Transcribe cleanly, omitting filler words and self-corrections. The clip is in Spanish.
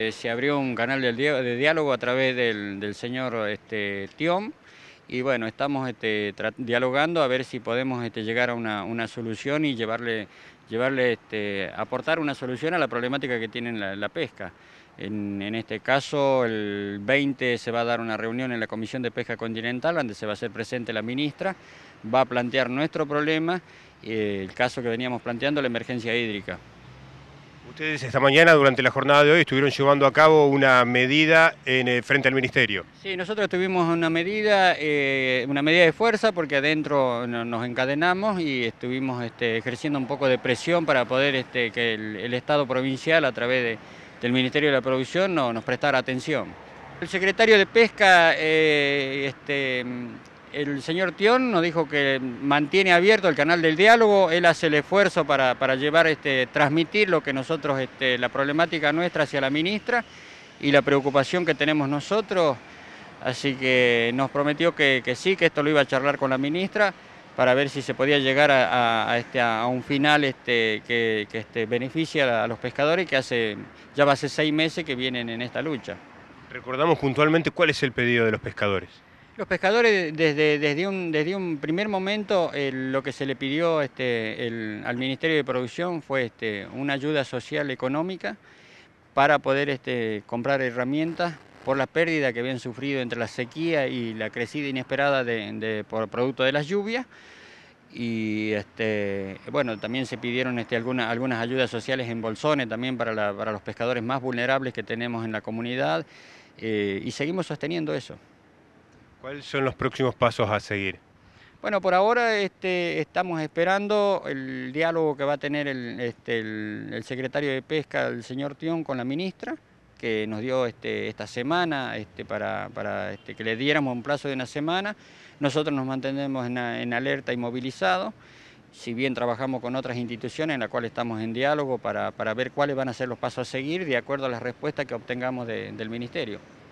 Se abrió un canal de diálogo a través del señor Tiom y bueno, estamos dialogando a ver si podemos llegar a una solución y aportar una solución a la problemática que tiene la pesca. En este caso, el 20 se va a dar una reunión en la Comisión de Pesca Continental, donde se va a hacer presente la ministra, va a plantear nuestro problema, el caso que veníamos planteando, la emergencia hídrica. Ustedes esta mañana, durante la jornada de hoy, estuvieron llevando a cabo una medida frente al Ministerio. Sí, nosotros tuvimos una medida de fuerza porque adentro nos encadenamos y estuvimos ejerciendo un poco de presión para poder que el Estado provincial a través del Ministerio de la Producción nos prestara atención. El secretario de Pesca, el señor Tión, nos dijo que mantiene abierto el canal del diálogo, él hace el esfuerzo para llevar, transmitir lo que nosotros, la problemática nuestra hacia la ministra y la preocupación que tenemos nosotros. Así que nos prometió que sí, que esto lo iba a charlar con la ministra para ver si se podía llegar a un final que beneficie a los pescadores que ya va a ser 6 meses que vienen en esta lucha. Recordamos puntualmente cuál es el pedido de los pescadores. Los pescadores desde un primer momento lo que se le pidió al Ministerio de Producción fue una ayuda social económica para poder comprar herramientas por la pérdida que habían sufrido entre la sequía y la crecida inesperada por producto de las lluvias. Y bueno, también se pidieron algunas ayudas sociales en bolsones también para los pescadores más vulnerables que tenemos en la comunidad, y seguimos sosteniendo eso. ¿Cuáles son los próximos pasos a seguir? Bueno, por ahora estamos esperando el diálogo que va a tener el secretario de Pesca, el señor Tión, con la ministra, que nos dio esta semana para que le diéramos un plazo de una semana. Nosotros nos mantenemos en alerta y movilizados, si bien trabajamos con otras instituciones en las cuales estamos en diálogo para ver cuáles van a ser los pasos a seguir de acuerdo a las respuestas que obtengamos del Ministerio.